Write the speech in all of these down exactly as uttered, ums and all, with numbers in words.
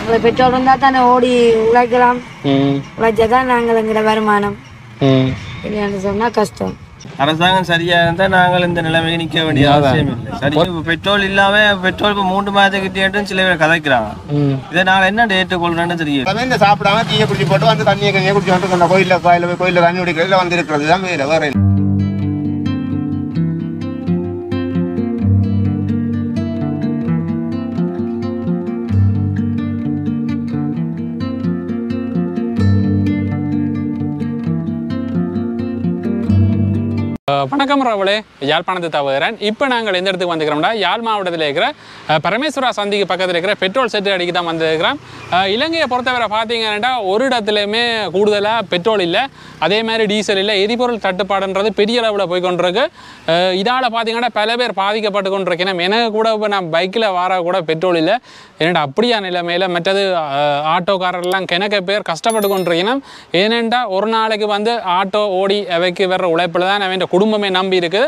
Petrol இருந்தா தானே ஓடி உழைக்கலாம். உழைச்சாதான் நாங்கள் எங்கிற வருமானம் இல்லைன்னு சொன்னா கஷ்டம். அரசாங்கம் சரியா இருந்தா நாங்கள் இந்த நிலைமையை நிக்க வேண்டிய அவசியம் இல்லை. சரி, பெட்ரோல் இல்லாம பெட்ரோல் இப்ப மூன்று மாதத்துக்கிட்டே சில பேர் கதைக்கிறாங்க. இதை நாங்கள் என்ன டேட்டு கொள்றோன்னு தெரியும். சாப்பிடாம தீய குடிச்சு போட்டு வந்து தண்ணியை கண்ணியை குடிச்சு வந்து கோயில கோயில கோயில தண்ணி குடிக்கிறதுல வந்து இருக்கிறது தான் வேற வேற. வணக்கம் ராவலே, யாழ்ப்பாணத்தை தவிரன். இப்போ நாங்கள் எந்த இடத்துக்கு வந்துக்கிறோம்னா யாழ் மாவட்டத்தில் இருக்கிற பரமேஸ்வரா சந்திக்கு பக்கத்தில் இருக்கிற பெட்ரோல் செட்டு அடிக்க தான் வந்துருக்கிறோம். இலங்கையை பொறுத்தவரை பார்த்தீங்கன்னா ஒரு இடத்துலையுமே கூடுதலாக பெட்ரோல் இல்லை, அதே மாதிரி டீசல் இல்லை, எரிபொருள் தட்டுப்பாடுன்றது பெரிய அளவில் போய் கொண்டிருக்கு. இதால் பார்த்தீங்கன்னா பல பேர் பாதிக்கப்பட்டு கொண்டிருக்கேன். எனக்கு கூட இப்போ நான் பைக்கில் வர கூட பெட்ரோல் இல்லை, ஏன்னா அப்படியா நிலைமையில். மற்றது ஆட்டோக்காரர்லாம் கிணக்க பேர் கஷ்டப்பட்டு கொண்டிருக்கணும். ஏனென்றா ஒரு நாளைக்கு வந்து ஆட்டோ ஓடி அவைக்கு வர்ற உழைப்பில் தான் அவன் குடும்பமே நம்பி இருக்குது.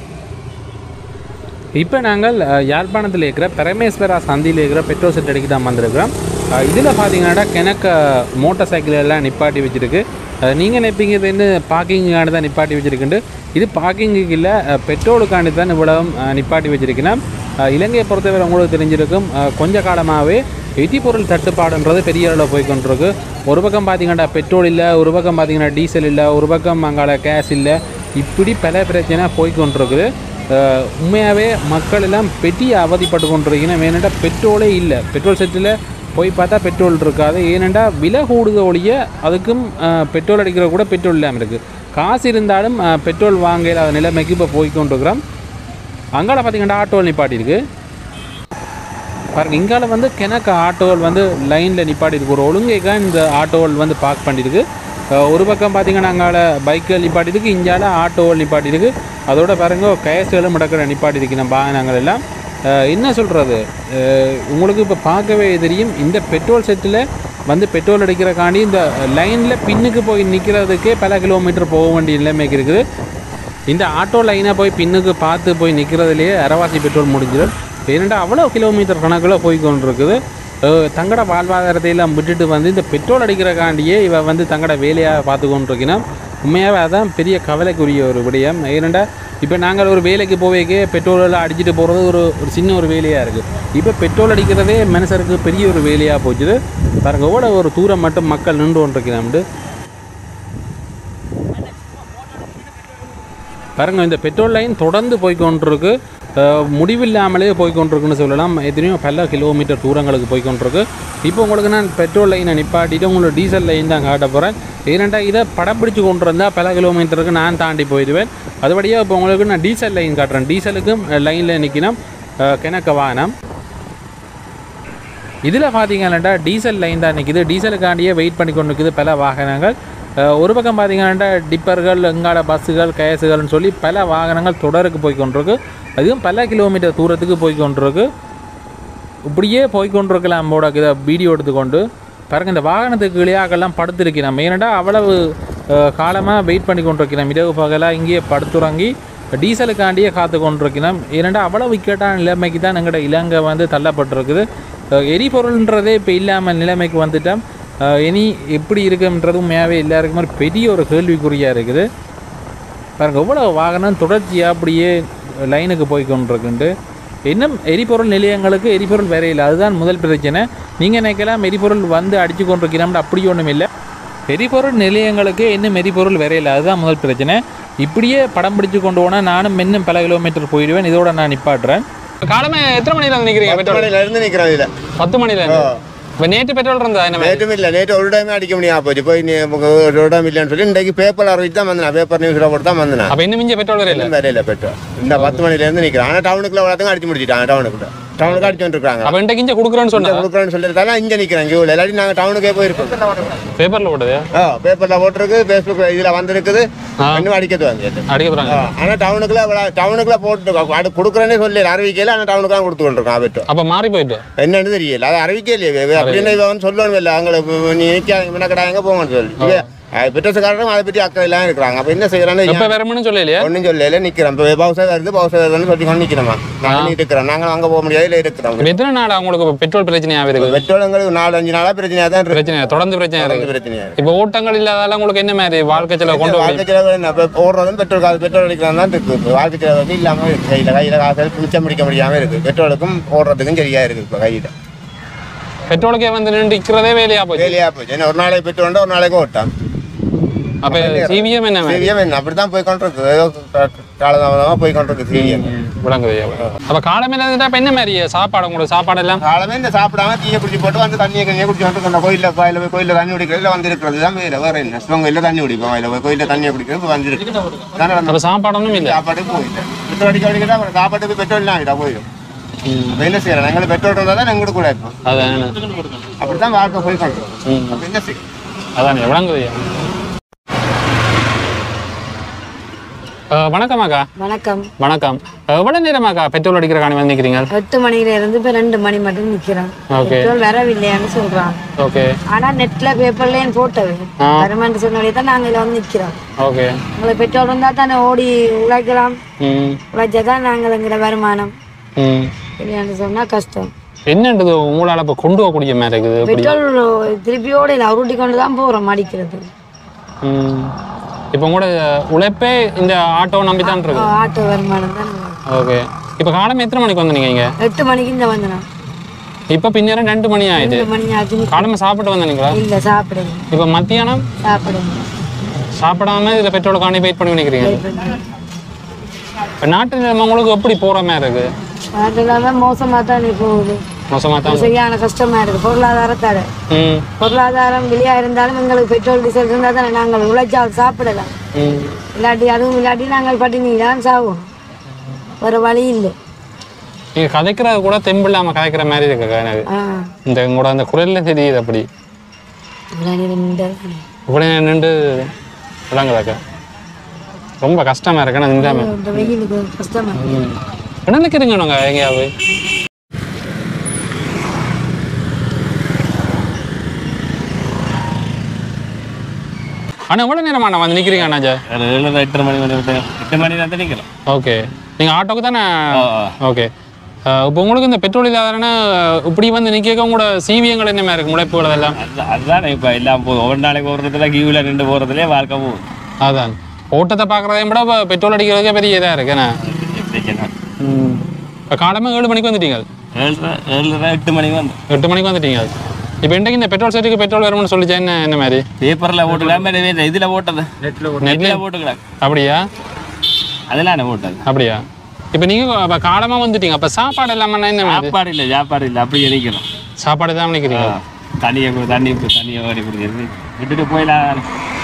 இப்போ நாங்கள் யாழ்ப்பாணத்தில் இருக்கிற பரமேஸ்வரா சந்தியில் இருக்கிற பெட்ரோல் செட் அடிக்க தான் வந்திருக்கிறோம். இதில் பார்த்தீங்கன்னா கிணக்க மோட்டார் சைக்கிள் எல்லாம் நிப்பாட்டி வச்சுருக்கு. நீங்கள் நினைப்பீங்க இது என்ன பார்க்கிங்கானு தான் நிப்பாட்டி வச்சுருக்குண்டு. இது பார்க்கிங்குக்கு இல்லை, பெட்ரோலுக்காண்டி தான் இவ்வளவு நிப்பாட்டி வச்சுருக்கேன். இலங்கையை பொறுத்தவரை உங்களுக்கு தெரிஞ்சிருக்கும், கொஞ்ச காலமாகவே எரிபொருள் தட்டுப்பாடுன்றது பெரிய அளவில் போய்கொண்டிருக்கு. ஒரு பக்கம் பார்த்தீங்கன்னா பெட்ரோல் இல்லை, ஒரு பக்கம் பார்த்தீங்கன்னா டீசல் இல்லை, ஒரு பக்கம் அங்கால கேஸ் இல்லை, இப்படி பல பிரச்சனை போய்கொண்டிருக்குது. உண்மையாகவே மக்கள் எல்லாம் பெரிய அவதிப்பட்டு கொண்டிருக்கணும். ஏனெண்டா பெட்ரோலே இல்லை, பெட்ரோல் செட்டில் போய் பார்த்தா பெட்ரோல் இருக்காது. ஏனெண்டா விலை கூடுத ஒழிய அதுக்கும் பெட்ரோல் அடிக்கிற கூட பெட்ரோல் இல்லாமல் இருக்குது. காசு இருந்தாலும் பெட்ரோல் வாங்கல நிலைமைக்கு இப்போ போய்கொண்டிருக்கிறோம். அங்கால பார்த்தீங்கன்னா ஆட்டோவில் நிப்பாட்டிருக்கு பாருங்கள். இங்கால வந்து கிணக்கு ஆட்டோவில் வந்து லைனில் நிப்பாட்டிருக்கு. ஒரு ஒழுங்கைக்காக இந்த ஆட்டோவில் வந்து பார்க் பண்ணியிருக்கு. ஒரு பக்கம் பார்த்திங்கன்னா அங்கால பைக்கில் நிப்பாட்டிருக்கு, இங்கால ஆட்டோவில் நிப்பாட்டிருக்கு. அதோட பாருங்க கேஸுகளும் முடக்கிற நிப்பாட்டிருக்கு நம்ம வாகனங்கள் எல்லாம். என்ன சொல்கிறது, உங்களுக்கு இப்போ பார்க்கவே தெரியும், இந்த பெட்ரோல் செட்டில் வந்து பெட்ரோல் அடிக்கிறக்காண்டி இந்த லைனில் பின்னுக்கு போய் நிற்கிறதுக்கே பல கிலோமீட்டர் போக வேண்டிய நிலைமைக்கு இருக்குது. இந்த ஆட்டோ லைனை போய் பின்னுக்கு பார்த்து போய் நிற்கிறதுலேயே அரைவாசி பெட்ரோல் முடிஞ்சிடும். ஏனெண்டா அவ்வளோ கிலோமீட்டர் கணக்கில் போய் கொண்டு இருக்குது. தங்கட வாழ்வாதாரத்தையெல்லாம் விட்டுட்டு வந்து இந்த பெட்ரோல் அடிக்கிறக்காண்டியே இவ வந்து தங்கட வேலையாக பார்த்து கொண்டிருக்கணும். உண்மையாகவே அதுதான் பெரிய கவலைக்குரிய ஒரு விடயம். ஏனெண்டா இப்போ நாங்கள் ஒரு வேலைக்கு போவேக்கே பெட்ரோலெல்லாம் அடிச்சுட்டு போகிறது ஒரு ஒரு சின்ன ஒரு வேலையாக இருக்குது. இப்போ பெட்ரோல் அடிக்கிறதே மனுஷருக்கு பெரிய ஒரு வேலையாக போச்சுது. பாருங்கள் எவ்வளோ ஒரு தூரம் மட்டும் மக்கள் நின்று கொண்டிருக்கிறாம்ட்டு. பாருங்கள் இந்த பெட்ரோல் லைன் தொடர்ந்து போய்கொண்டிருக்கு, முடிவில்லாமலே போய்கொண்டிருக்குன்னு சொல்லலாம். எத்தனையோ பல கிலோமீட்டர் தூரங்களுக்கு போய்கொண்டிருக்கு. இப்போ உங்களுக்கு நான் பெட்ரோல் லைனை நிப்பாட்டிட்டு உங்களுக்கு டீசல் லைன் தான் காட்ட போகிறேன். ஏனெண்டா இதை படம் பிடிச்சி கொண்டு இருந்தால் பல கிலோமீட்டருக்கு நான் தாண்டி போயிடுவேன். அதுபடியாக இப்போ உங்களுக்கு நான் டீசல் லைன் காட்டுறேன். டீசலுக்கும் லைனில் நிற்கணும் கிணக்க வாகனம். இதில் பார்த்தீங்கன்னா டீசல் லைன் தான் நிற்கிது. டீசலுக்காண்டியே வெயிட் பண்ணி கொண்டு இருக்குது பல வாகனங்கள். ஒரு பக்கம் பார்த்தீங்கன்னா டிப்பர்கள், எங்கால பஸ்ஸுகள், கேஸுகள்னு சொல்லி பல வாகனங்கள் தொடருக்கு போய்கொண்டிருக்கு. அதுவும் பல கிலோமீட்டர் தூரத்துக்கு போய்கொண்டிருக்கு. இப்படியே போய்கொண்டிருக்கலாம் போட இதை வீடியோ எடுத்துக்கொண்டு பாருங்கள். இந்த வாகனத்துக்கு இளையாக்கெல்லாம் படுத்திருக்கிறோம். ஏனெண்டா அவ்வளவு காலமாக வெயிட் பண்ணி கொண்டிருக்கிறோம். இரவு பகலாக இங்கேயே படுத்துறங்கி டீசலுக்காண்டியே காத்து கொண்டிருக்கிறோம். ஏனெண்டா அவ்வளவு இக்கட்டான நிலைமைக்கு தான் எங்களோட இலங்கை வந்து தள்ளப்பட்டிருக்குது. எரிபொருள்ன்றதே இப்போ இல்லாமல் நிலைமைக்கு வந்துட்டோம். இனி எப்படி இருக்குன்றதும் உண்மையாகவே எல்லாருக்குமே ஒரு பெரிய ஒரு கேள்விக்குறியாக இருக்குது. பாருங்கள் எவ்வளோ வாகனம் தொடர்ச்சியாக அப்படியே லைனுக்கு போய் கொண்டிருக்குண்டு. இன்னும் எரிபொருள் நிலையங்களுக்கு எரிபொருள் வேற இல்லை, அதுதான் முதல் பிரச்சனை. நீங்கள் நினைக்கலாம் எரிபொருள் வந்து அடித்து கொண்டிருக்கிறோம்னு, அப்படி ஒன்றும் இல்லை. எரிபொருள் நிலையங்களுக்கு இன்னும் எரிபொருள் வேற இல்லை, அதுதான் முதல் பிரச்சனை. இப்படியே படம் பிடிச்சு கொண்டு போனால் நானும் இன்னும் பல கிலோமீட்டர் போயிடுவேன். இதோட நான் நிப்பாட்டுறேன். காலமே எத்தனை மணியில் வந்து நிற்கிறீங்க? பத்து மணில இருந்து நிற்கிறேன். இதில் பத்து மணியில் இப்போ நேற்று பெட்ரோல் இருந்தா என்ன? நேற்றும் இல்லை, நேற்று ஒரு டைமே அடிக்க முடியாது போச்சு. போய் ஒரு டைம் இல்லைன்னு சொல்லி இன்றைக்கு பேப்பர் அறிவிச்சு தான் வந்தேன். பேப்பர் நியூஸில் போட்டு தான் வந்தேன். அப்போ இன்னும் மிஞ்ச பெட்ரோல் வரையில வரையில பெட்ரோல் இந்த பத்து மணிலேருந்து நிற்கிறேன். ஆனால் டவுனுக்குள்ள வளர்த்துங்க அடிச்சு முடிச்சுட்டாங்க. டவுனுக்குள்ள டவுனுக்கு அடிச்சு வந்துருக்காங்க. அப்போ இன்றைக்கு இங்கே கொடுக்குறேன்னு சொன்னா கொடுக்குறேன்னு சொல்லிட்டு இங்கே நிற்கிறேன். ஜூவில் இல்லாட்டி நாங்கள் டவுனுக்கே போயிருக்கோம். பேப்பரில் போடுது. ஆ பேப்பரில் போட்டிருக்கு, ஃபேஸ்புக் இதில் வந்துருக்குது. இன்னும் அடிக்கிறது வந்து அடிக்க போகிறாங்க. ஆனால் டவுனுக்குள்ள டவுனுக்குள்ள போட்டு அது கொடுக்குறேன்னே சொல்லி அறிவிக்கையில், ஆனால் டவுனுக்கு தான் கொடுத்து கொண்டிருக்கோம். பெட்ரோல் அப்போ மாறி போயிட்டு என்னன்னு தெரியல, அது அறிவிக்கலையே. அப்படின்னு இவன் சொல்லணும் இல்லை, அவங்களை நீ நிற்காங்க முன்னக்கடா எங்கே போங்கன்னு சொல்லி பெட்ரோல்காரரும் அதை பற்றி அக்கறை எல்லாம் இருக்கிறாங்க. அப்போ என்ன செய்யறாங்க? இப்போ வேறமனு சொல்லலையா? ஒன்றும் சொல்லல, நிற்கிறோம். இப்போ பவுசா வருது, பவுசா வருதுன்னு சொல்லி கொண்டு நிற்கிறோமா? நாங்கள் இருக்கிறோம், நாங்கள் அங்கே போக முடியாது, இல்லை இருக்கிறோம். எத்தனை நாள் உங்களுக்கு பெட்ரோல் பிரச்சனையாக இருக்குது? பெட்ரோல் எங்களுக்கு நாலு அஞ்சு நாளாக பிரச்சனையாக தான் இருக்கு. பிரச்சனை தொடர்ந்து பிரச்சனையாக இருக்குது. பிரச்சனையாக இப்போ ஓட்டங்கள் இல்லாதால உங்களுக்கு என்ன மாதிரி வாழ்க்கை செலவு கொண்டு வாழ்க்கை செலவு என்ன? இப்போ ஓடுறதும் பெட்ரோல் காசு பெட்ரோல் அடிக்கிறது தான் இருக்குது. இப்போ வாழ்க்கை செலவு வந்து இல்லாமல் இருக்குது. கையில் கையில் காசு மிச்சம் பிடிக்க முடியாமல் இருக்குது. பெட்ரோலுக்கும் ஓடுறதுக்கும் சரியாக இருக்குது. இப்போ கையில் பெட்ரோலுக்கே வந்து நிற்கிறதே வேலையாக போச்சு. வேலையாக போச்சு. என்ன ஒரு நாளைக்கு பெட்ரோல் ஒரு நாளைக்கு ஓட்டான். அப்போ சிவிஎம் என்ன? சிவிஎம் என்ன அப்படி தான் போய் கொண்டிருக்கு. ஏதோ காலதாமதமாக போய் கொண்டிருக்கு சிவிஎம். விளங்குது. அப்போ காலமே இருந்தால் இப்போ என்ன மாதிரி சாப்பாடு உங்களுக்கு சாப்பாடு எல்லாம்? காலமே இந்த சாப்பிடாம தீயை குடிச்சு போட்டு வந்து தண்ணியை கண்ணியை குடிச்சு வந்து அந்த கோயிலில் கோயிலில் போய் கோயிலில் தண்ணி குடிக்கிறதுல வந்து இருக்கிறது தான் வேறு வேறு என்ன சிவங்க தண்ணி குடிப்போம். அதில் போய் கோயிலில் தண்ணியை குடிக்கிறது வந்துருக்கு. அப்போ சாப்பாடு ஒன்றும் இல்லை. சாப்பாடு போயிட்டு பெட்ரோல் அடிக்க அடிக்கிட்டா அப்புறம் சாப்பாட்டுக்கு பெட்ரோல் தான் ஆகிட்டா போயிடும். என்ன செய்யறோம்? எங்களுக்கு பெட்ரோல் இருந்தால் தான் எங்களுக்கு கூட இருக்கும். அதான் அப்படி தான் வாழ்க்கை போய் கொண்டிருக்கோம். அப்போ என்ன செய்யும்? அதான் விளங்குது. வணக்கமாக்கா. வணக்கம். வணக்கம். எவ்வளவு நேரமாக்கா பெட்ரோல் அடிக்கிற காணி வந்து நிக்கிறீங்க? எட்டு மணில இருந்து இப்ப ரெண்டு மணி மட்டும் நிக்கிறேன். பெட்ரோல் வரவில்லையான்னு சொல்றாங்க. ஓகே. ஆனா நெட்ல பேப்பர்லயும் போட்டது வருமானு சொன்னோடே தான் நாங்க இதுல வந்து நிக்கிறோம். ஓகே. உங்களுக்கு பெட்ரோல் இருந்தா தானே ஓடி உழைக்கலாம். உழைச்சாதான் நாங்கள் எங்கிற வருமானம். இல்லையான்னு சொன்னா கஷ்டம். என்னன்றது உங்களால இப்ப கொண்டு போகக்கூடிய மாதிரி இருக்குது? பெட்ரோல் திருப்பியோட இல்லை உருட்டி கொண்டு தான் போறோம் அடிக்கிறது. இப்போ கூட உழைப்பே இந்த ஆட்டோ நம்பி தான் இருக்கு. ஆட்டோ வருமானம் தான். ஓகே. இப்போ காலம் எத்தனை மணிக்கு வந்தீங்க இங்க? எட்டு மணிக்கு இந்த வந்தேன். இப்போ பின்னேரம் ரெண்டு மணி ஆயிடுச்சு. ரெண்டு மணி ஆச்சு. காலமே சாப்பிட்டு வந்தீங்களா? இல்ல சாப்பிடுங்க. இப்போ மத்தியானம் சாப்பிடுங்க. சாப்பிடாம இதுல பெட்ரோல் காணி வெயிட் பண்ணி நிக்கிறீங்க. இப்போ நாட்டு நிலைமை உங்களுக்கு எப்படி போற மாதிரி இருக்கு? நாட்டு நிலைமை மோசமா தான் போகுது. மோசமா தான். சரியான கஷ்டமா இருக்கு பொருளாதாரத்தால. பொருளாதாரம் வெளியா இருந்தாலும் எங்களுக்கு பெட்ரோல் டீசல் இருந்தா தானே நாங்கள் உழைச்சால் சாப்பிடலாம். இல்லாட்டி அதுவும் இல்லாட்டி நாங்கள் பட்டினி தான் சாவோம். ஒரு வழி இல்லை. நீங்க கதைக்கிறது கூட தெம்பு இல்லாம கதைக்கிற மாதிரி இருக்கு எனக்கு. இந்த உங்களோட அந்த குரல்ல தெரியுது அப்படி. இவ்வளவு நின்று விளங்குதாக்கா ரொம்ப கஷ்டமா இருக்கு. ஆனால் இந்த வெயிலுக்கு கஷ்டமா இருக்கு. என்ன நினைக்கிறீங்க நாங்க எங்கேயாவது? அண்ணா எவ்வளோ நேரமா நான் வந்து நிற்கிறீங்க அண்ணாஜா? ஏழு எட்டரை மணி மணி எட்டு மணி தான் நிற்கிறோம். ஓகே. நீங்கள் ஆட்டோக்கு தானே? ஓகே. இப்போ உங்களுக்கு இந்த பெட்ரோல் இல்லாதனா இப்படி வந்து நிற்க உங்களோட சீவியங்கள் என்ன மாதிரி இருக்கு முளைப்புகள் எல்லாம்? அதுதான் இப்போ எல்லாம் போகும். ஒவ்வொரு நாளைக்கு போகிறதுல கியூவில் நின்று போகிறதுலே வாழ்க்கை போகும். அதான் ஓட்டத்தை பார்க்குறதையும் விட இப்போ பெட்ரோல் அடிக்கிறதுக்கே பெரிய இதாக இருக்குண்ணா. ம். இப்போ காலமாக ஏழு மணிக்கு வந்துட்டீங்க? ஏழு ஏழு எட்டு மணிக்கு வந்து எட்டு மணிக்கு வந்துட்டீங்க. இப்போ இன்றைக்கு இந்த பெட்ரோல் செட்டுக்கு பெட்ரோல் வரும்னு சொல்லிச்சா என்ன என்ன மாதிரி? பேப்பரில் போட்டுக்கலாம், இதில் போட்டது நெட்டில் நெட்டில் போட்டுக்கலாம். அப்படியா? அதெல்லாம் என்ன போட்டது? அப்படியா? இப்போ நீங்கள் இப்போ காலமாக வந்துட்டீங்க. அப்போ சாப்பாடு இல்லாமல் என்ன? சாப்பாடு இல்லை, சாப்பாடு இல்லை, அப்படியே நிற்கிறோம். சாப்பாடு தான் நிற்கிறீங்க. தண்ணியை தண்ணி தண்ணியை ஓடி கொடுக்குறது விட்டுட்டு போயிடலாம்.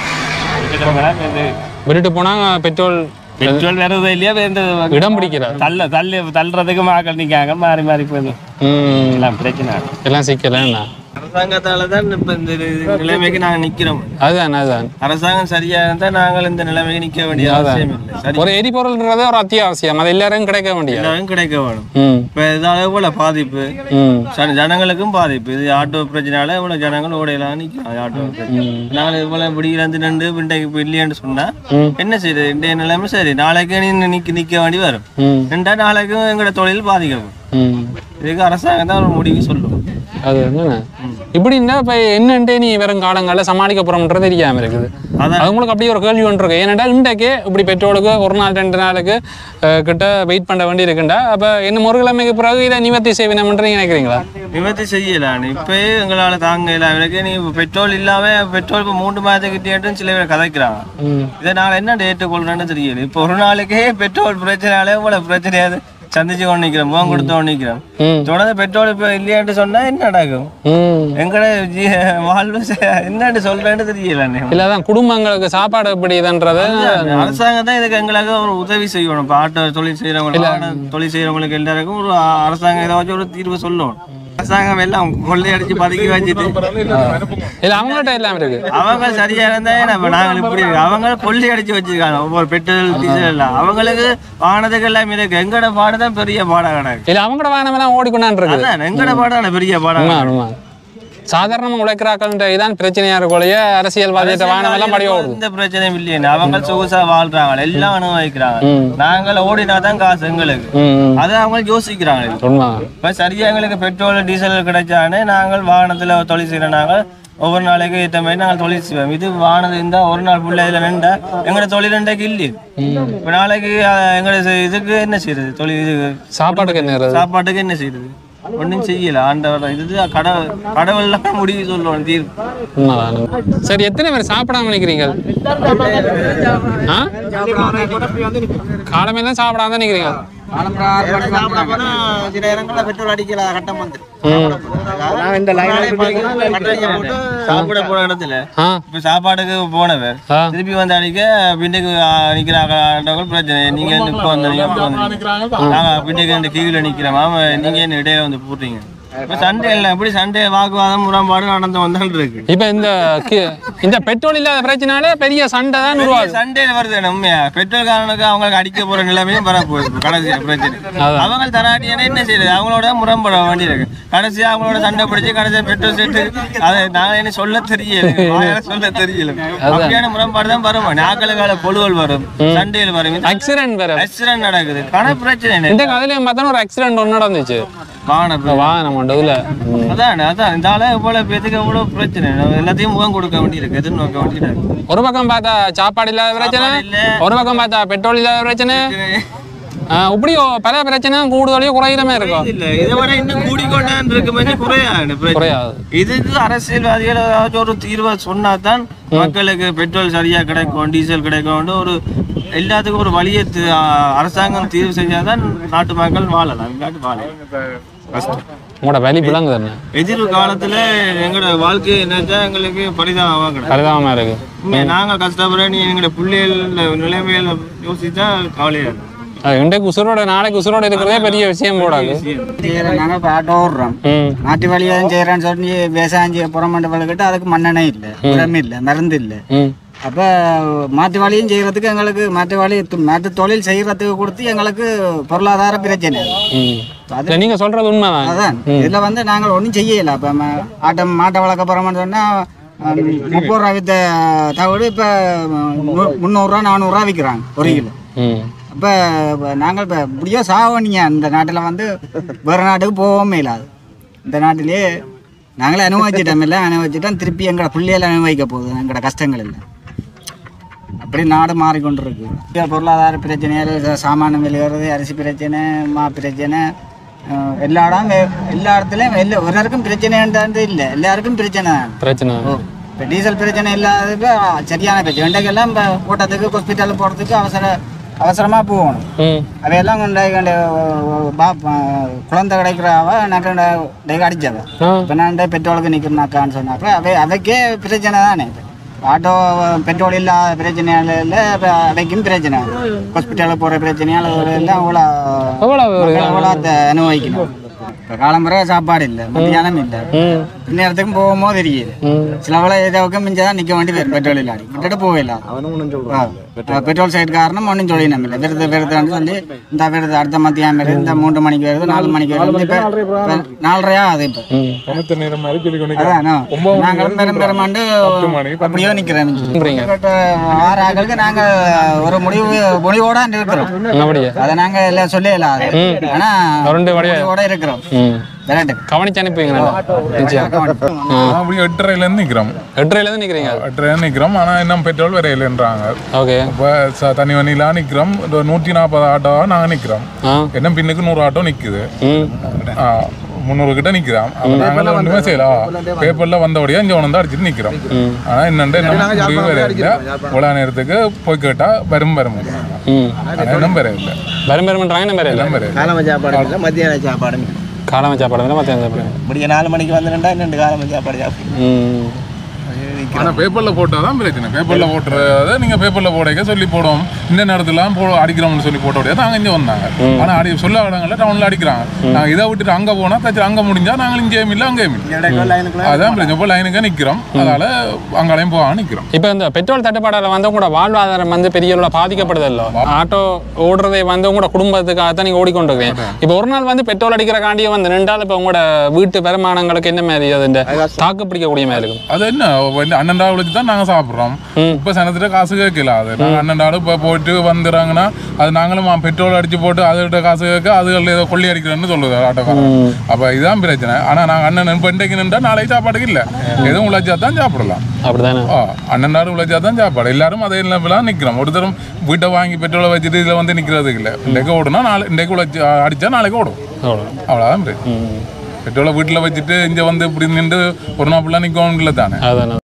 விட்டுட்டு போனால் பெட்ரோல் பெட்ரோல் வேறது இல்லையா? இடம் பிடிக்கிறார். தள்ள தள்ளி தள்ளுறதுக்கு மக்கள் நிற்காங்க, மாறி மாறி போயிடும். எல்லாம் பிரச்சனை, எல்லாம் சிக்கல. அரசாங்கத்தால தான் இப்ப இந்த நிலைமைக்கு நாங்க நிக்கிறோம். அதுதான் அதுதான் அரசாங்கம் சரியா இருந்தா நாங்கள் இந்த நிலைமைக்கு நிக்க வேண்டிய அவசியம் இல்லை. ஒரு எரிபொருள்ன்றதே ஒரு அத்தியாவசியம், அது எல்லாரும் கிடைக்க வேண்டிய எல்லாரும் கிடைக்க வேணும். இப்ப இதால போல பாதிப்பு ஜனங்களுக்கும் பாதிப்பு. இது ஆட்டோ பிரச்சனையால இவ்வளவு ஜனங்கள் ஓடையெல்லாம் நிற்கும். ஆட்டோ நாங்கள் இவ்வளவு விடியில இருந்து நின்று இன்றைக்கு இல்லையான்னு சொன்னா என்ன செய்யுது? இன்றைய நிலைமை சரி, நாளைக்கு நீ நிக்க நிக்க வேண்டி வரும். ரெண்டா நாளைக்கும் எங்களோட தொழில் பாதிக்கப்படும். இதுக்கு அரசாங்கம் தான் ஒரு முடிவு சொல்லுவோம். அது என்னண்ணா இப்படி இருந்தா இப்ப என்னன்ட்டு நீ வெறும் காலங்களில் சமாளிக்க போறோம்ன்றது தெரியாம இருக்குது. அவங்களுக்கு அப்படியே ஒரு கேள்வி ஒன்று இருக்கு. ஏன்னாடா இன்றைக்கு இப்படி பெட்ரோலுக்கு ஒரு நாள் ரெண்டு நாளுக்கு கிட்ட வெயிட் பண்ண வேண்டி இருக்குண்டா, அப்ப என்ன ஒரு கிழமைக்கு பிறகு இதை நிவர்த்தி செய்வேன் நினைக்கிறீங்களா? நிவர்த்தி செய்யலாம். இப்ப எங்களால தாங்க இல்லாம நீ பெட்ரோல் இல்லாம பெட்ரோல் இப்போ மூன்று மாதத்துக்கிட்டேன்னு சில பேர் கதைக்கிறாங்க. இதை நான் என்ன டேட்டு கொள்றேன்னு தெரியல. இப்போ ஒரு நாளைக்கே பெட்ரோல் பிரச்சனையாலே இவ்வளவு பிரச்சனையாது சந்திச்சு கொண்டு நிக்கிறோம், முகம் கொடுத்து கொண்டு நிக்கிறோம். தொடர்ந்து பெட்ரோல் இப்ப இல்லையான்னு சொன்னா என்ன நடக்கும்? எங்கட வாழ்வு என்னன்னு சொல்றேன்னு தெரியல. இல்லதான் குடும்பங்களுக்கு சாப்பாடு எப்படின்றத அரசாங்கம் தான் இதுக்கு எங்களுக்கு ஒரு உதவி செய்யணும். இப்ப ஆட்டோ தொழில் செய்யறவங்க தொழில் செய்யறவங்களுக்கு எல்லாருக்கும் ஒரு அரசாங்கம் ஏதாச்சும் ஒரு தீர்வு சொல்லணும். அரசாங்கம் எல்லாம் கொள்ளையடிச்சு பதுக்கி வச்சுட்டு அவங்கள்ட்ட எல்லாம் இருக்கு. அவங்க சரியா இருந்தா நம்ம நாங்கள் இப்படி அவங்க கொள்ளையடிச்சு வச்சிருக்காங்க ஒவ்வொரு பெட்ரோல் டீசல் எல்லாம். அவங்களுக்கு வாகனத்துக்கு எல்லாம் இருக்கு. எங்கட பாடுதான் பெரிய பாடா கிடக்கு. இல்ல அவங்களோட வாகனம் எல்லாம் ஓடிக்கொண்டான் இருக்கு. எங்கட பாடான பெரிய பாடா. சாதாரணமாக உழைக்கிறாக்கள் இதான் பிரச்சனையா இருக்கொழிய அரசியல்வாதியத்தை வானமெல்லாம் படிய ஓடுது. இந்த பிரச்சனையும் இல்லையே, அவங்க சொகுசா வாழ்றாங்க, எல்லாம் அனுபவிக்கிறாங்க. நாங்கள் ஓடினாதான் காசு எங்களுக்கு, அதை அவங்க யோசிக்கிறாங்க. இப்ப சரியா எங்களுக்கு பெட்ரோல் டீசல் கிடைச்சானே நாங்கள் வாகனத்துல தொழில் செய்யற நாங்கள் ஒவ்வொரு நாளைக்கு ஏற்ற மாதிரி நாங்கள் தொழில் செய்வோம். இது வாகனம் இருந்தா ஒரு நாள் ஃபுல்லா இதுல நின்றா எங்களோட தொழில் ரெண்டாக்கு இல்லை. இப்ப நாளைக்கு எங்களோட இதுக்கு என்ன செய்யறது, தொழில் இதுக்கு சாப்பாட்டுக்கு என்ன சாப்பாட்டுக்கு என்ன செய்யறது, ஒன்றும் செய்யல. ஆண்டவர் இது கடவுள் கடவுள்லாம் முடிவு சொல்லுவோம் தீர்ப்பு. சரி, எத்தனை பேர் சாப்பிடாம நினைக்கிறீங்க? காலமே தான் சாப்பிடாம நினைக்கிறீங்க? சாப்பிட போன இடத்துல இப்ப சாப்பாடுக்கு போனவர் திருப்பி வந்து அடிக்க பின்னுக்கு நிக்கிறாங்க பிரச்சனை. நீங்க இப்ப வந்து நாங்க பின்னுக்கு கீழே நிக்கிறோமா, நீங்க என்ன இடையில வந்து போடுறீங்க. இப்ப சண்டே இல்ல, எப்படி சண்டே வாக்குவாதம் முரண்பாடு நடந்து வந்தாலும் இருக்கு. இப்ப இந்த இந்த பெட்ரோல் இல்லாத பிரச்சனால பெரிய சண்டை தான் உருவாகுது. சண்டேல வருது உண்மையா, பெட்ரோல் காரனுக்கு அவங்களுக்கு அடிக்க போற நிலைமையும் வரப்போகுது. கடைசியா பிரச்சனை அவங்க தராட்டியான என்ன செய்யறது, அவங்களோட முரண்பட வேண்டி இருக்கு. கடைசியா அவங்களோட சண்டை பிடிச்சி கடைசியா பெட்ரோல் செட்டு அதை நான் என்ன சொல்ல தெரியல, சொல்ல தெரியல. அப்படியான முரண்பாடு தான் வரும். நாக்களுக்கால பொழுவல் வரும், சண்டையில் வரும், ஆக்சிடென்ட் வரும், ஆக்சிடென்ட் நடக்குது. கண பிரச்சனை இந்த கதையில பார்த்தா ஒரு ஆக்சிடென்ட் ஒன்று நடந்துச்சு. வாகனம் அதான் அதான் இந்த ஆள போல பேத்துக்கு எவ்வளவு பிரச்சனை, எல்லாத்தையும் முகம் கொடுக்க வேண்டியிருக்கு, எதிர்நோக்க வேண்டியிருக்கு. ஒரு பக்கம் பார்த்தா சாப்பாடு இல்லாத பிரச்சனை, ஒரு பக்கம் பார்த்தா பெட்ரோல் இல்லாத பிரச்சனை, இப்படி பல பிரச்சனை கூடுதலையும் குறையிறமே இருக்கும். இல்ல இதை விட இன்னும் கூடிக்கொண்டான் இருக்கு, குறையாது. இதுக்கு அரசியல்வாதிகள் ஏதாச்சும் ஒரு தீர்வை சொன்னாதான் மக்களுக்கு பெட்ரோல் சரியா கிடைக்கும், டீசல் கிடைக்கும், ஒரு எல்லாத்துக்கும் ஒரு வழியை அரசாங்கம் தீர்வு செஞ்சாதான் நாட்டு மக்கள் வாழலாம். இல்லாட்டி வாழ உங்களோட வலி விளங்குது என்ன எதிர்வு காலத்துல எங்களோட வாழ்க்கை என்னச்சா எங்களுக்கு பரிதாபமா பரிதாபமா இருக்கு. நாங்க கஷ்டப்படுற நீ எங்களோட பிள்ளைகள் நிலைமையில யோசிச்சா கவலையா இருக்கு. இன்றைக்கு உசுரோட நாளைக்கு உசுரோட இருக்கிறதே பெரிய விஷயம் போடாது. நாங்க இப்போ ஆட்டோ ஓடுறோம், நாட்டு வழியாக செய்யறேன்னு சொல்லி விவசாயம் செய்ய புறமண்டு வளர்க்கிட்டு அதுக்கு மண்ணெண்ணெய் இல்லை, உரம் இல்லை, மருந்து இல்லை. அப்போ மாட்டு வழியும் செய்யறதுக்கு எங்களுக்கு மாட்டு வழி மாட்டு தொழில் செய்யறதுக்கு கொடுத்து எங்களுக்கு பொருளாதார பிரச்சனை. நீங்க சொல்றது உண்மைதான். அதான் இதுல வந்து நாங்கள் ஒன்றும் செய்யல. இப்போ ஆட்டை மாட்டை வளர்க்க போறோம்னு சொன்னா முப்பது ரூபா வித்த தவிடு இப்போ முந்நூறுரூவா நானூறுரூவா விற்கிறாங்க ஒரு கிலோ. அப்போ நாங்கள் இப்போ இப்படியோ சாவணிங்க இந்த நாட்டில் வந்து வேறு நாட்டுக்கு போகவே இல்லாது. இந்த நாட்டிலே நாங்களே அனுபவிச்சிட்டோம், இல்லை அனுபவிச்சிட்டோம், திருப்பி எங்களை பிள்ளைகளை அனுபவிக்க போகுது எங்களோட கஷ்டங்கள் இல்லை. அப்படி நாடு மாறிக்கொண்டு இருக்கு. பொருளாதார பிரச்சனைகள், சாமானம் வெளியேறது, அரிசி பிரச்சனை, மா பிரச்சனை, எல்லா இடம் எல்லா இடத்துலையும் எல்லா ஒருவருக்கும் பிரச்சனைன்றது இல்லை, எல்லாருக்கும் பிரச்சனை பிரச்சனை. இப்போ டீசல் பிரச்சனை இல்லாததுக்கு சரியான பிரச்சனை. இன்றைக்கெல்லாம் இப்போ கூட்டத்துக்கு ஹாஸ்பிட்டல் போகிறதுக்கு அவசர அவசரமாக போகணும். அவையெல்லாம் கொண்டு குழந்தை கிடைக்கிறவ நான் அடிச்சவ இப்போ நான் பெட்ரோலுக்கு நிற்கிறனாக்கான்னு சொன்னாக்க அவை அவைக்கே பிரச்சனை தானே. ஆட்டோ பெட்ரோல் இல்லாத பிரச்சனையால இல்லை, அவைக்கும் பிரச்சனை. ஹாஸ்பிட்டலுக்கு போகிற பிரச்சனையால் எல்லாம் அவ்வளோ அவ்வளோ அனுபவிக்கணும். இப்போ காலம்புற சாப்பாடு இல்லை, மத்தியானம் இல்லை, நேரத்துக்கும் போகும்போது தெரியுது. சில வேலை ஏதாவது மிஞ்சதான் நிற்க வேண்டி வரும் பெட்ரோல் இல்லாடி விட்டுட்டு போகல. பெட்ரோல் சைடு காரணம் ஒன்றும் சொல்லி நம்ம இல்லை, விருது விருதுன்னு சொல்லி இந்த விருது அடுத்த மத்தியானம் வருது, இந்த மூன்று மணிக்கு வருது, நாலு மணிக்கு வருது, இப்போ நாலரையா அது. இப்போ நாங்களும் பெரும் பெருமாண்டு அப்படியோ நிற்கிறோம். ஆறு ஆக்களுக்கு நாங்கள் ஒரு முடிவு முடிவோட இருக்கிறோம். அதை நாங்கள் எல்லாம் சொல்லல, ஆனால் முடிவோட இருக்கிறோம். கவனிச்சு அனுப்புவீங்க. எட்டரைல இருந்து நிக்கிறோம் எட்டரைல இருந்து நிக்கிறீங்க எட்டரைல நிக்கிறோம். ஆனா இன்னும் பெட்ரோல் வரையிலன்றாங்க. ஓகே, இப்போ தனி வண்டியில நிக்கிறோம். நூற்றி நாற்பது ஆட்டோவா நாங்க நிக்கிறோம். என்ன பின்னுக்கு நூறு ஆட்டோ நிக்குது, முந்நூறு கிட்ட நிக்கிறோம். நாங்கள ஒண்ணுமே செய்யலாம், பேப்பர்ல வந்தபடியா இங்க வந்து அடிச்சுட்டு நிக்கிறோம். ஆனா என்னண்டு முடிவு வேற இல்ல. இவ்வளவு நேரத்துக்கு போய் கேட்டா வரும் வரும் இன்னும் வேற இல்ல, வரும் வரும்ன்றாங்க. என்ன வேற இல்ல, காலம சாப்பாடு மத்தியான சாப்பாடு காலம சாப்பாடு மத்தியான சாப்பாடு முடிய நாலு மணிக்கு வந்துட்டா இன்னும் காலம சாப்பாடு சாப்பிடும். நிற்கிறேன். ஆனால் பேப்பரில் போட்டால் தான் பிரச்சனை. பேப்பரில் போட்டுறத நீங்கள் பேப்பரில் போடைக்க சொல்லி போடுவோம். இந்த நேரத்துலாம் போ அடிக்கிறோம்னு சொல்லி போட்ட முடியாது. நாங்கள் இங்கே வந்தாங்க. ஆனால் அடி சொல்ல இடங்களில் டவுனில் அடிக்கிறாங்க. நாங்கள் இதை விட்டுட்டு அங்கே போனால் தச்சு அங்கே முடிஞ்சால் நாங்கள் இங்கேயும் இல்லை அங்கேயும் இல்லை. அதான் பிரச்சனை. இப்போ லைனுக்கு நிற்கிறோம். அதனால் அங்கேயும் போக நிற்கிறோம். இப்போ இந்த பெட்ரோல் தட்டுப்பாடால் வந்து கூட வாழ்வாதாரம் வந்து பெரிய அளவில் பாதிக்கப்படுதல்ல. ஆட்டோ ஓடுறதை வந்து உங்களோட குடும்பத்துக்காக தான் நீங்கள் ஓடிக்கொண்டிருக்கீங்க. இப்போ ஒரு நாள் வந்து பெட்ரோல் அடிக்கிற காண்டியே வந்து நின்றால் இப்போ உங்களோட வீட்டு வருமானங்களுக்கு என்ன மாதிரி அது இந்த தாக்கு பிடிக்கக்கூடிய மாதிரி இருக்கும்? அது என்ன அண்ணன் வச்சு தான் நாங்கள் சாப்பிட்றோம். இப்போ சனத்திட்ட காசு கேட்கல. அது நாங்கள் அண்ணன் இப்போ போயிட்டு வந்துடுறாங்கன்னா அது நாங்களும் பெட்ரோல் அடிச்சு போட்டு அதுகிட்ட காசு கேட்க அதுகளில் ஏதோ கொள்ளி அடிக்கிறேன்னு சொல்லுது ஆட்டோக்காரன். அப்போ இதுதான் பிரச்சனை. ஆனால் நாங்கள் அண்ணன் இப்போ இன்றைக்கு நின்றா நாளைக்கு சாப்பாடுக்கு இல்லை. எதுவும் உழைச்சா தான் சாப்பிடலாம். அப்படிதானே? அண்ணன் நாடு உழைச்சா தான் சாப்பாடு. எல்லாரும் அதே நிலைமைலாம் நிற்கிறோம். ஒருத்தரும் வீட்டை வாங்கி பெட்ரோலை வச்சுட்டு இதில் வந்து நிற்கிறதுக்கு இல்லை. இன்றைக்கு ஓடுனா நாளை இன்றைக்கு உழைச்சி அடித்தா நாளைக்கு ஓடும். அவ்வளோதான் பிரச்சனை. பெட்ரோலை வீட்டில் வச்சுட்டு இங்கே வந்து இப்படி நின்று ஒரு நாள் ஃபுல்லாக நிற்கவும் இல்லை தானே.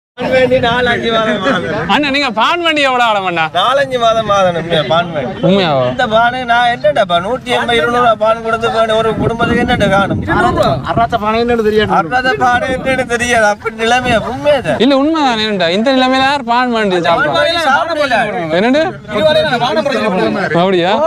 அண்ணா நீங்க பான் வண்டி எவ்வளவு ஆட மாட்டா? நாலஞ்சு மாதம் பான் வண்டி. உண்மையாவோ? இந்த பானு நான் என்னடா நூற்றி எண்பது இருநூறு பான் கொடுத்து ஒரு குடும்பத்துக்கு என்னட்டு காணும். அறாத்த பானை என்னன்னு தெரியாது. அறாத பானு என்னன்னு தெரியாது. அப்படி நிலைமையா உண்மையா? இல்ல உண்மைதான். என்னடா இந்த நிலைமையில யார் பான் வண்டி சாப்பிடுறா? என்னண்டு அப்படியா?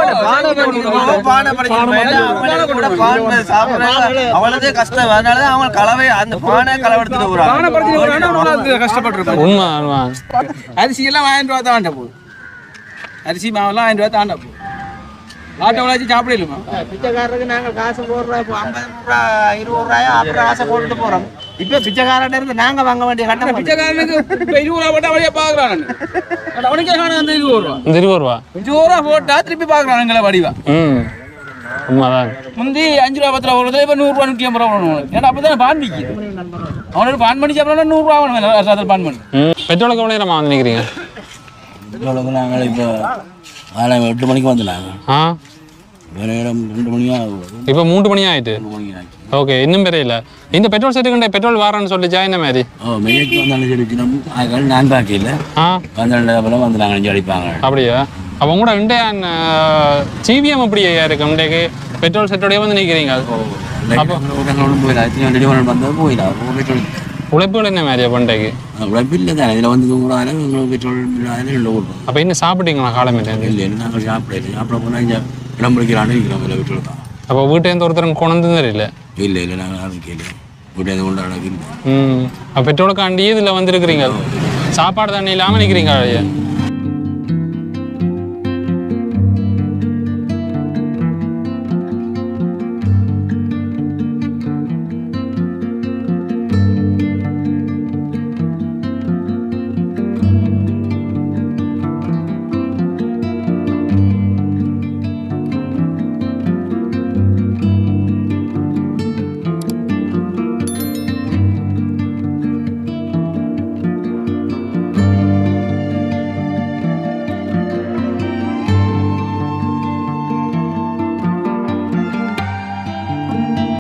அவ்வளவு கஷ்டம். அதனாலதான் அவங்க கலவை அந்த பானை கலவெடுத்துட்டு போறாங்க. உண்மை உண்மை. அரிசி எல்லாம் ஆயிரம் ரூபா தான் ஆண்ட போகுது. அரிசி மாவெல்லாம் ஆயிரம் ரூபா தாண்ட போகுது. ஆட்டோ வச்சு சாப்பிடலுமா? பிச்சைக்காரருக்கு நாங்கள் காசு போடுறோம். இப்போ ஐம்பது ரூபா இருபது ரூபாயா அப்புறம் காசை போட்டுட்டு போகிறோம். இப்போ பிச்சைக்காரன் இருந்து நாங்கள் வாங்க வேண்டிய கட்டணம். பிச்சைக்காரனுக்கு இப்போ இருபது ரூபா போட்டால் வழியாக பார்க்குறான். அவனுக்கே காணும் அந்த இருபது ரூபா. இந்த இருபது ரூபா இருபது ரூபா போட்டால் திருப்பி பார்க்குறான் எங்களை வடிவா. ம் உண்மைதான். முந்தி அஞ்சு ரூபா பத்து ரூபா போடுறது இப்போ நூறுரூவா நூற்றி ஐம்பது ரூபா போடணும். ஏன்னா அப்போ தான் பான் விற்கிது. அவனோட பான் பண்ணி சாப்பிட்றோம்னா நூறுரூவா வேணும். பான் பண்ணி பெட்ரோலுக்கு எவ்வளோ நேரமாக வந்து நிற்கிறீங்க? பெட்ரோலுக்கு நாங்கள் இப்போ காலை எட்டு மணிக்கு வந்துடுறாங்க. ஆ நேரம் ரெண்டு மணியாக இப்போ மூன்று மணி ஆயிட்டு. ஓகே இன்னும் பெரிய இந்த பெட்ரோல் செட்டுக்கிட்ட பெட்ரோல் வாரன்னு சொல்லிச்சா என்ன மாதிரி? ஓ மெய்யக்கு வந்தாலும் சொல்லிச்சுனோம். அதுக்காக நான் பாக்கையில் ஆ பன்னெண்டு அப்புறம் வந்து நாங்கள் அஞ்சு அடிப்பாங்க. அப்படியா? அப்போ கூட இண்டையான் சிவிஎம் அப்படியே இருக்கு. இன்றைக்கு பெட்ரோல் செட்டோடய வந்து நிற்கிறீங்க. அப்போ போயிடலாம் வந்தால் போயிடலாம். பெட்ரோல் உழைப்புகள் என்ன மாதிரியா பண்டைக்கு? உழைப்பு இல்லை தானே. இதில் வந்து தூங்குறாங்க உங்களுக்கு பெட்ரோல் இல்லாத இல்லை ஓடுறோம். அப்போ இன்னும் சாப்பிட்டீங்களா காலமே? இல்லை நாங்கள் சாப்பிட சாப்பிட போனால் இங்கே விளம்பரிக்கலான்னு இருக்கிறோம். இல்லை பெட்ரோல் தான். அப்போ வீட்டேருந்து ஒருத்தரும் கொண்டு தெரியல? இல்லை இல்லை நாங்கள் யாரும் கேள்வி வீட்டேருந்து கொண்டு அளவுக்கு இல்லை. ம் அப்போ பெட்ரோலுக்காண்டி இதில் வந்துருக்கிறீங்க. சாப்பாடு தண்ணி இல்லாமல் நிற்கிறீங்க.